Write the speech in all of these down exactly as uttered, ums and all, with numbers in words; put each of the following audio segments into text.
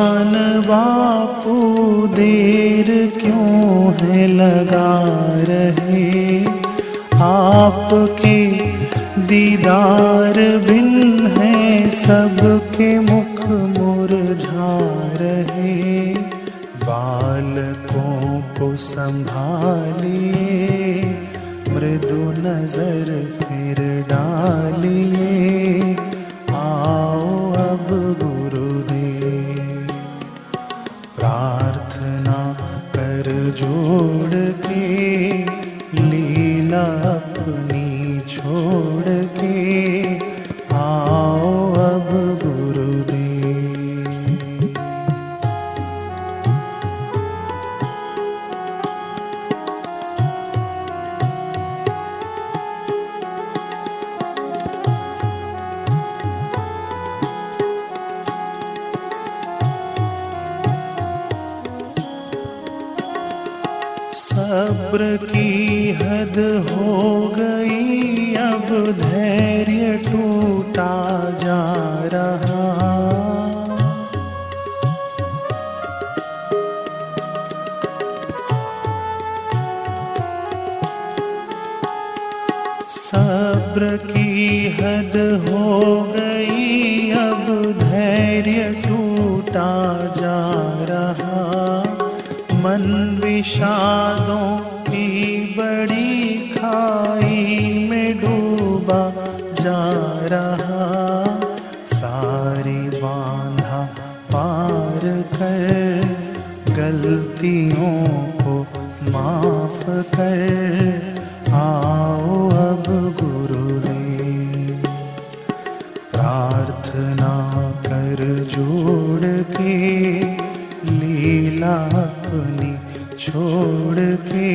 जान बापू देर क्यों है लगा रहे, आपके दीदार बिन है सबके मुख मुरझा रहे। बालकों को संभालिए, मृदु नजर फिर डालिए, आओ अब गुरुदेव। प्रार्थना कर जोड़ के, लीला अपनी छोड़ के, आओ अब गुरुदेव। सब्र की हद हो गई, अब धैर्य टूटा जा रहा। सब्र की हद हो गई, अब धैर्य टूटा जा रहा। मन विषादों की बड़ी खाई में डूबा जा रहा। सारी बांधा पार कर, गलतियों को माफ कर, आओ अब गुरुदेव। प्रार्थना कर जोड़ के, लीला अपनी छोड़ के,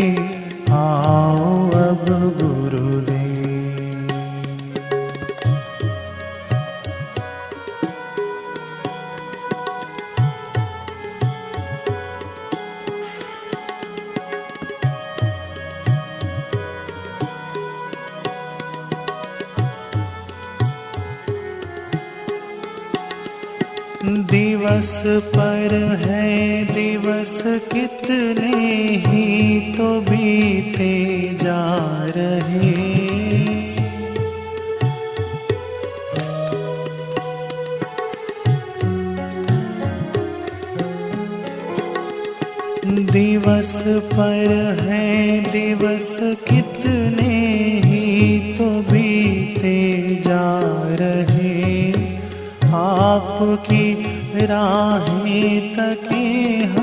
आओ अब गुरुदेव। दिवस पर है दिवस कितने ही तो बीते जा रहे। दिवस पर है दिवस कितने ही तो बीते जा रहे। आपकी राहें तके